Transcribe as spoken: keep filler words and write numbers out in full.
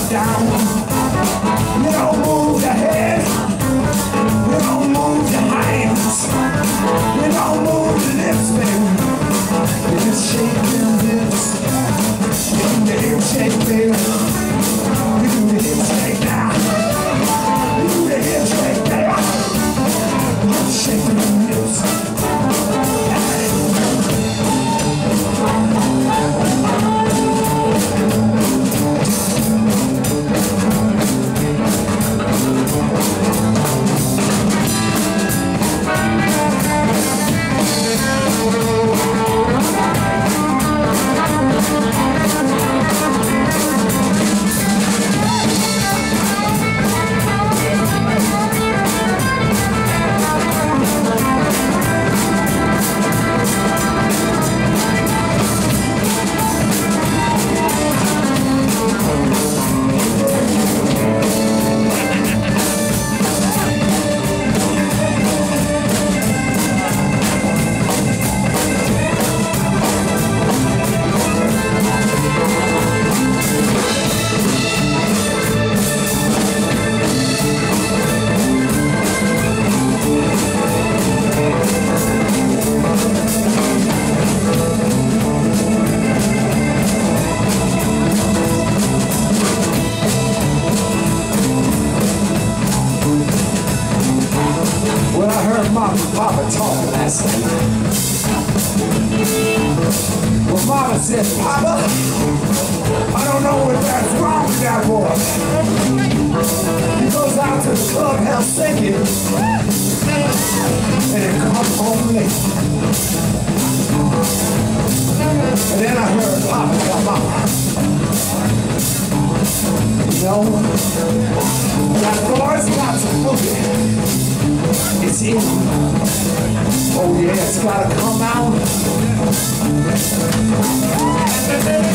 down. You don't move your head. You don't move your hands. You don't move your lips, baby. You just shake them lips. You do the hip shake, baby. You do the hip shake now. You do the hip shake, baby. You shake them lips. Mama and Papa talked last night. Well, Mama said, Papa, I don't know what that's wrong with that boy. He goes out to the club Helsinki and then comes home late. And then I heard Papa tell Mama, you know, that boy's got some boogie. It's in. Oh yeah, it's gotta come out.